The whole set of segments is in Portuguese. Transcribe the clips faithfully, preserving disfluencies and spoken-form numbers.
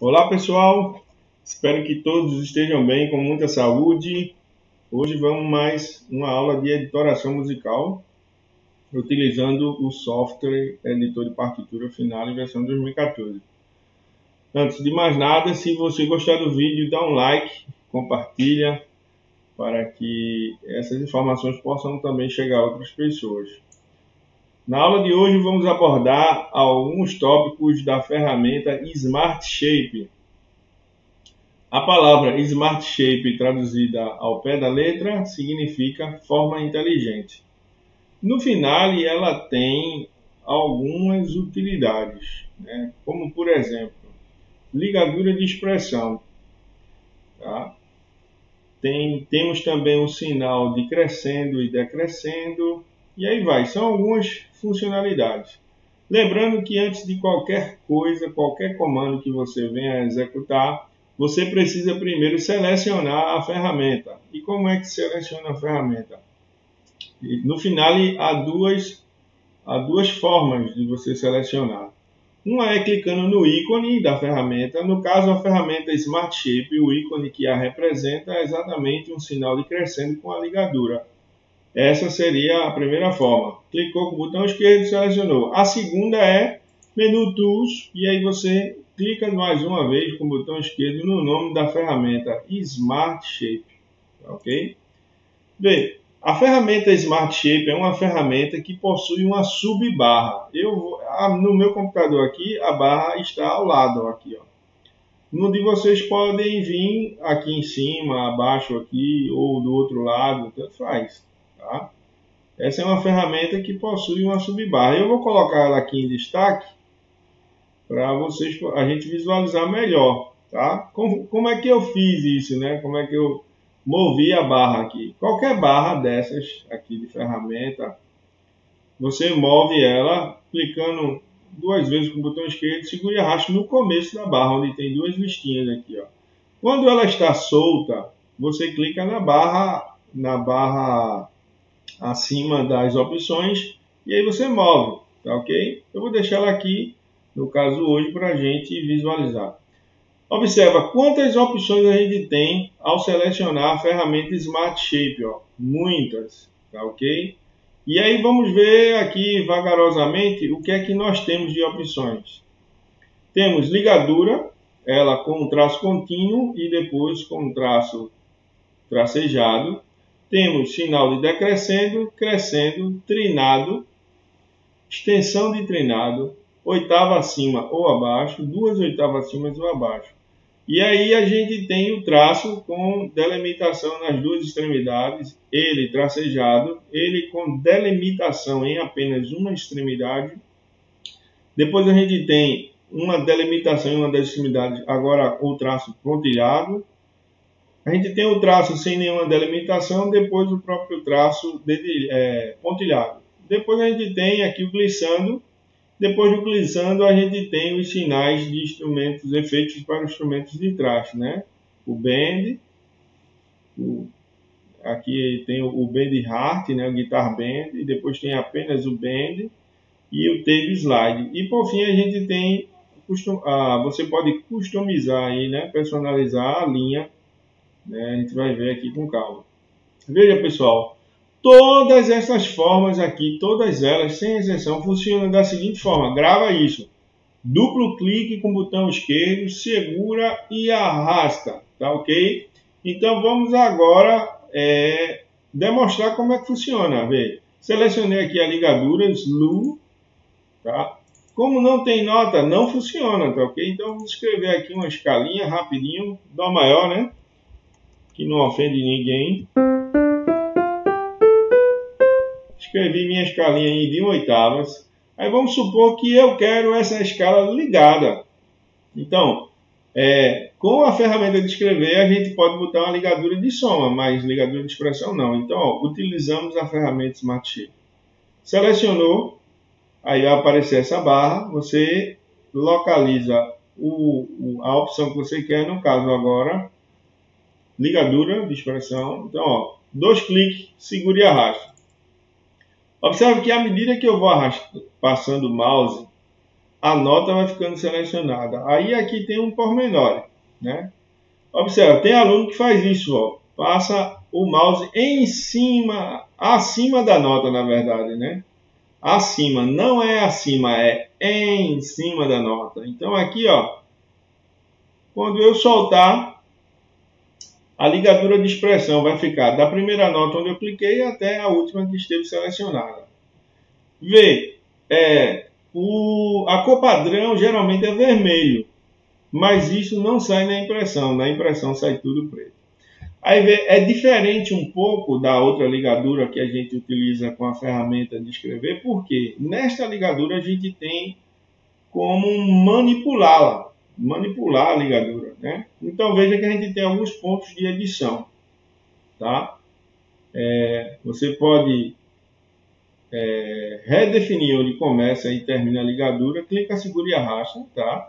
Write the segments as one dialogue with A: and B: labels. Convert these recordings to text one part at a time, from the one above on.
A: Olá pessoal, espero que todos estejam bem, com muita saúde. Hoje vamos mais uma aula de editoração musical, utilizando o software editor de partitura Finale versão dois mil e quatorze. Antes de mais nada, se você gostar do vídeo, dá um like, compartilha, para que essas informações possam também chegar a outras pessoas. Na aula de hoje vamos abordar alguns tópicos da ferramenta Smart Shape. A palavra Smart Shape, traduzida ao pé da letra, significa forma inteligente. No Finale, ela tem algumas utilidades, né? Como por exemplo, ligadura de expressão. Tá? Tem, temos também um sinal de crescendo e decrescendo, e aí vai, são algumas funcionalidades. Lembrando que antes de qualquer coisa, qualquer comando que você venha a executar, você precisa primeiro selecionar a ferramenta. E como é que seleciona a ferramenta? No Finale, há duas, há duas formas de você selecionar. Uma é clicando no ícone da ferramenta. No caso, a ferramenta Smart Shape, o ícone que a representa é exatamente um sinal de crescendo com a ligadura. Essa seria a primeira forma. Clicou com o botão esquerdo e selecionou. A segunda é Menu Tools, e aí você clica mais uma vez com o botão esquerdo no nome da ferramenta Smart Shape. Ok? Bem, a ferramenta Smart Shape é uma ferramenta que possui uma subbarra. Eu vou, no meu computador aqui, a barra está ao lado. Aqui, ó. No de vocês podem vir aqui em cima, abaixo aqui, ou do outro lado, tanto faz. Tá? Essa é uma ferramenta que possui uma subbarra. Eu vou colocar ela aqui em destaque para vocês, a gente visualizar melhor. Tá? Como, como é que eu fiz isso, né? Como é que eu movi a barra aqui? Qualquer barra dessas aqui de ferramenta, você move ela clicando duas vezes com o botão esquerdo, segura e arrasta no começo da barra, onde tem duas listinhas aqui. Ó. Quando ela está solta, você clica na barra, na barra acima das opções e aí você move, tá ok? Eu vou deixar ela aqui, no caso hoje, para a gente visualizar. Observa quantas opções a gente tem ao selecionar a ferramenta Smart Shape, ó. Muitas, tá ok? E aí vamos ver aqui vagarosamente o que é que nós temos de opções. Temos ligadura, ela com um traço contínuo e depois com um traço tracejado. Temos sinal de decrescendo, crescendo, trinado, extensão de trinado, oitava acima ou abaixo, duas oitavas acima ou abaixo. E aí a gente tem o traço com delimitação nas duas extremidades, ele tracejado, ele com delimitação em apenas uma extremidade. Depois a gente tem uma delimitação em uma das extremidades, agora o traço pontilhado. A gente tem o traço sem nenhuma delimitação, depois o próprio traço de, é, pontilhado. Depois a gente tem aqui o glissando. Depois do glissando a gente tem os sinais de instrumentos, efeitos para instrumentos de traste, né? O bend, o, aqui tem o bend heart, né? O guitar bend, e depois tem apenas o bend e o tape slide. E por fim a gente tem, custom, ah, você pode customizar aí, né? Personalizar a linha. A gente vai ver aqui com calma. Veja, pessoal, todas essas formas aqui, todas elas, sem exceção, funcionam da seguinte forma. Grava isso. Duplo clique com o botão esquerdo, segura e arrasta. Tá ok? Então, vamos agora é, demonstrar como é que funciona. Veja, selecionei aqui a ligadura, Slew. Tá? Como não tem nota, não funciona. Tá ok? Então, vamos escrever aqui uma escalinha rapidinho, Dó maior, né? Que não ofende ninguém. Escrevi minha escalinha em de oitavas. Aí vamos supor que eu quero essa escala ligada. Então, é, com a ferramenta de escrever, a gente pode botar uma ligadura de soma, mas ligadura de expressão não. Então, ó, utilizamos a ferramenta Smart Shape. Selecionou, aí vai aparecer essa barra, você localiza o, o, a opção que você quer, no caso agora, ligadura de expressão. Então, ó, dois cliques, segura e arrasta. Observe que à medida que eu vou arrasta, passando o mouse, a nota vai ficando selecionada. Aí aqui tem um pormenor, né? Observa, tem aluno que faz isso, ó. Passa o mouse em cima, acima da nota, na verdade, né? Acima, não é acima, é em cima da nota. Então aqui, ó, quando eu soltar, a ligadura de expressão vai ficar da primeira nota onde eu cliquei até a última que esteve selecionada. Vê, é, o, a cor padrão geralmente é vermelho, mas isso não sai na impressão. Na impressão sai tudo preto. Aí vê, é diferente um pouco da outra ligadura que a gente utiliza com a ferramenta de escrever, porque nesta ligadura a gente tem como manipulá-la, manipular a ligadura, né? Então veja que a gente tem alguns pontos de edição, tá? É, você pode é, redefinir onde começa e termina a ligadura, clica, segura e arrasta, tá?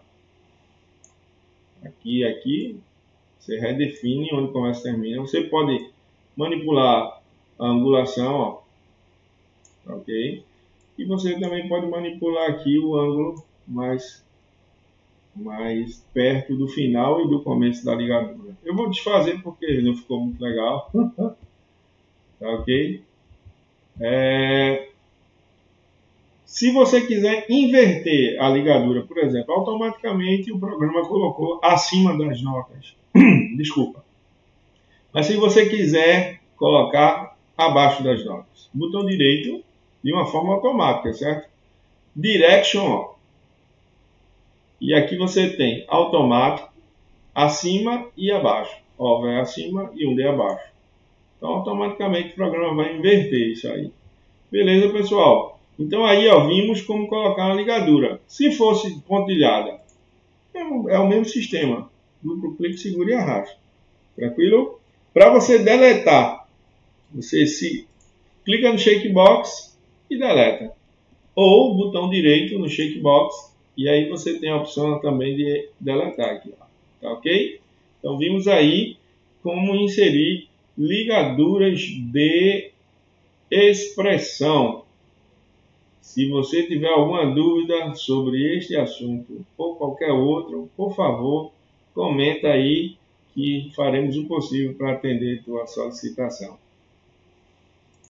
A: Aqui e aqui. Você redefine onde começa e termina. Você pode manipular a angulação, ó, ok? E você também pode manipular aqui o ângulo mais, mais perto do final e do começo da ligadura. Eu vou desfazer porque não ficou muito legal. Tá ok? É... Se você quiser inverter a ligadura, por exemplo, automaticamente o programa colocou acima das notas. Desculpa. Mas se você quiser colocar abaixo das notas, botão direito de uma forma automática, certo? Direction, ó. E aqui você tem automático, acima e abaixo. Ó, vai acima e um de abaixo. Então automaticamente o programa vai inverter isso aí. Beleza, pessoal? Então aí, ó, vimos como colocar uma ligadura. Se fosse pontilhada, é o mesmo sistema. Duplo clique, segura e arrasta. Tranquilo? Para você deletar, você se clica no checkbox e deleta. Ou botão direito no checkbox e aí você tem a opção também de deletar aqui. Ó. Tá ok? Então vimos aí como inserir ligaduras de expressão. Se você tiver alguma dúvida sobre este assunto ou qualquer outro, por favor, comenta aí que faremos o possível para atender a tua solicitação.